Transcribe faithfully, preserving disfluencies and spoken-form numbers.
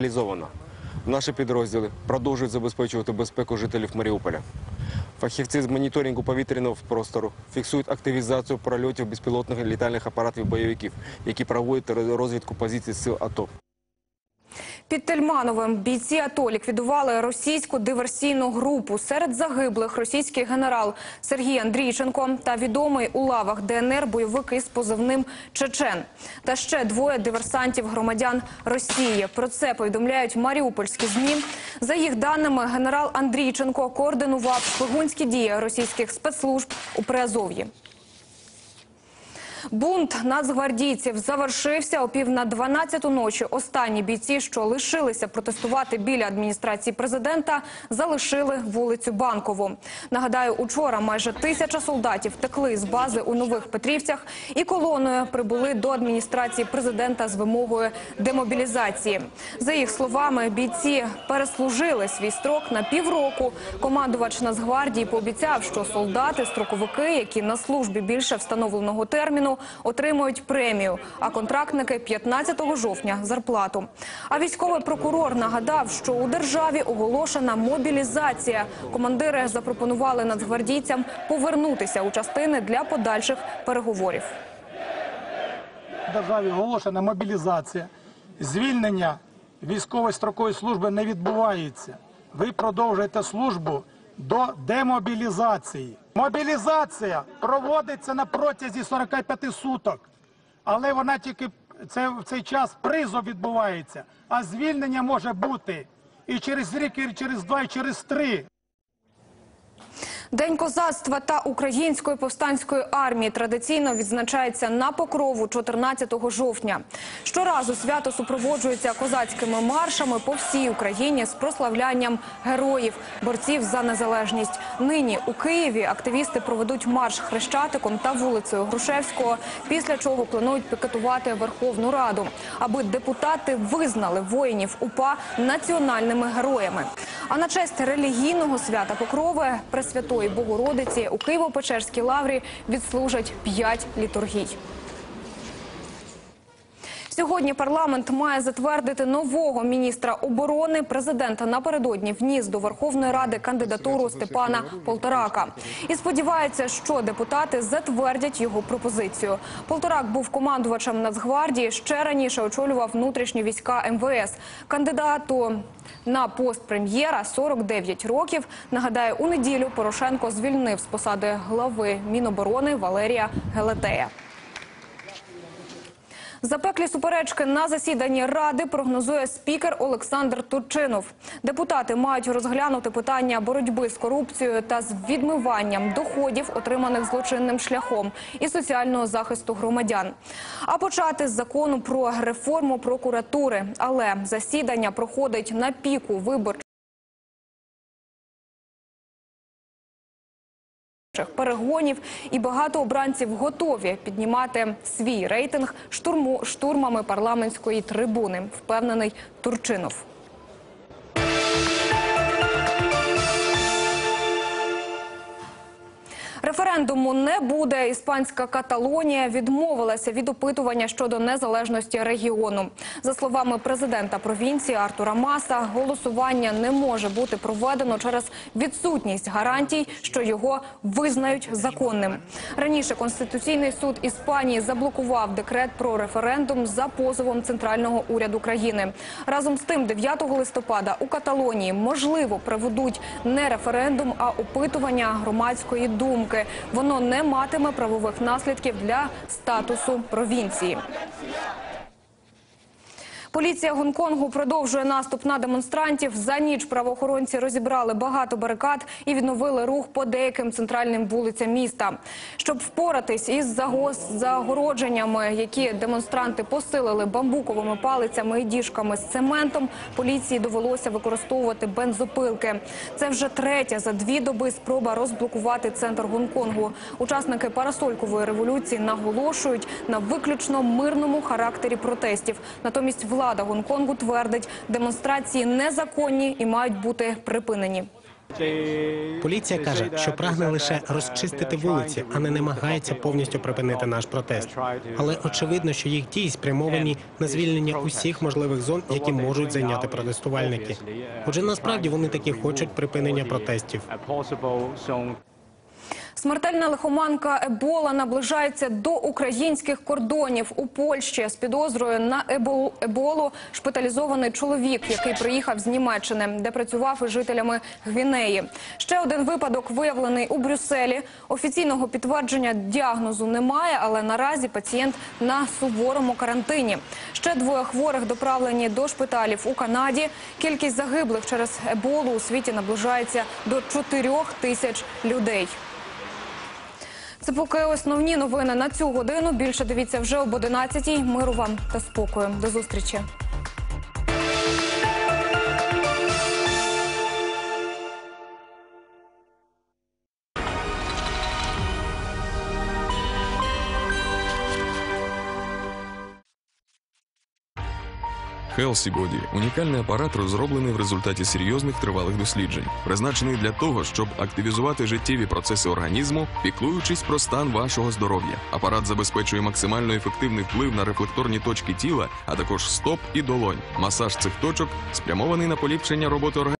Наші підрозділи продовжують забезпечувати безпеку жителів Маріуполя. Фахівці з моніторингу повітряного простору фіксують активізацію прольотів безпілотних літальних апаратів бойовиків, які проводять розвідку позицій сил АТО. Під Тельмановим бійці АТО ліквідували російську диверсійну групу. Серед загиблих російський генерал Сергій Андрійченко та відомий у лавах ДНР бойовик із позивним «Чечен». Та ще двоє диверсантів громадян Росії. Про це повідомляють маріупольські ЗМІ. За їх даними, генерал Андрійченко координував шпигунські дії російських спецслужб у Приазов'ї. Бунт нацгвардійців завершився о пів на дванадцяту ночі. Останні бійці, що лишилися протестувати біля адміністрації президента, залишили вулицю Банкову. Нагадаю, учора майже тисяча солдатів втекли з бази у Нових Петрівцях і колоною прибули до адміністрації президента з вимогою демобілізації. За їх словами, бійці переслужили свій строк на півроку. Командувач Нацгвардії пообіцяв, що солдати-строковики, які на службі більше встановленого терміну, отримують премію, а контрактники – п'ятнадцятого жовтня зарплату. А військовий прокурор нагадав, що у державі оголошена мобілізація. Командири запропонували нацгвардійцям повернутися у частини для подальших переговорів. У державі оголошена мобілізація. Звільнення військової строкової служби не відбувається. Ви продовжуєте службу до демобілізації. Мобілізація проводиться на протязі сорока п'яти суток, але вона тільки це, в цей час призов відбувається, а звільнення може бути і через рік, і через два, і через три. День козацтва та української повстанської армії традиційно відзначається на Покрову чотирнадцятого жовтня. Щоразу свято супроводжується козацькими маршами по всій Україні з прославлянням героїв, борців за незалежність. Нині у Києві активісти проведуть марш Хрещатиком та вулицею Грушевського, після чого планують пікетувати Верховну Раду, аби депутати визнали воїнів УПА національними героями. А на честь релігійного свята Покрови Пресвятої Богородиці у Києво-Печерській лаврі відслужать п'ять літургій. Сьогодні парламент має затвердити нового міністра оборони. Президент напередодні вніс до Верховної Ради кандидатуру Степана Полторака. І сподівається, що депутати затвердять його пропозицію. Полторак був командувачем Нацгвардії, ще раніше очолював внутрішні війська ем ве ес. Кандидату на пост прем'єра сорок дев'ять років. Нагадаю, у неділю Порошенко звільнив з посади глави Міноборони Валерія Гелетея. Запеклі суперечки на засіданні Ради прогнозує спікер Олександр Турчинов. Депутати мають розглянути питання боротьби з корупцією та з відмиванням доходів, отриманих злочинним шляхом, і соціального захисту громадян. А почати з закону про реформу прокуратури. Але засідання проходить на піку виборчих перегонів, і багато обранців готові піднімати свій рейтинг штурму, штурмами парламентської трибуни, впевнений Турчинов. Референдуму не буде. Іспанська Каталонія відмовилася від опитування щодо незалежності регіону. За словами президента провінції Артура Маса, голосування не може бути проведено через відсутність гарантій, що його визнають законним. Раніше Конституційний суд Іспанії заблокував декрет про референдум за позовом Центрального уряду країни. Разом з тим, дев'ятого листопада у Каталонії, можливо, проведуть не референдум, а опитування громадської думки. Воно не матиме правових наслідків для статусу провінції. Поліція Гонконгу продовжує наступ на демонстрантів. За ніч правоохоронці розібрали багато барикад і відновили рух по деяким центральним вулицям міста. Щоб впоратись із загородженнями, які демонстранти посилили бамбуковими палицями і діжками з цементом, поліції довелося використовувати бензопилки. Це вже третя за дві доби спроба розблокувати центр Гонконгу. Учасники парасолькової революції наголошують на виключно мирному характері протестів. Натомість влада Влада Гонконгу твердить, демонстрації незаконні і мають бути припинені. Поліція каже, що прагне лише розчистити вулиці, а не намагається повністю припинити наш протест. Але очевидно, що їх дії спрямовані на звільнення усіх можливих зон, які можуть зайняти протестувальники. Отже, насправді вони таки хочуть припинення протестів. Смертельна лихоманка Ебола наближається до українських кордонів. У Польщі з підозрою на ебол- еболу шпиталізований чоловік, який приїхав з Німеччини, де працював із жителями Гвінеї. Ще один випадок виявлений у Брюсселі. Офіційного підтвердження діагнозу немає, але наразі пацієнт на суворому карантині. Ще двоє хворих доправлені до шпиталів у Канаді. Кількість загиблих через еболу у світі наближається до чотирьох тисяч людей. Це поки основні новини на цю годину. Більше дивіться вже об одинадцятій. Миру вам та спокою. До зустрічі. Healthy Body – унікальний апарат, розроблений в результаті серйозних тривалих досліджень, призначений для того, щоб активізувати життєві процеси організму, піклуючись про стан вашого здоров'я. Апарат забезпечує максимально ефективний вплив на рефлекторні точки тіла, а також стоп і долонь. Масаж цих точок спрямований на поліпшення роботи організму.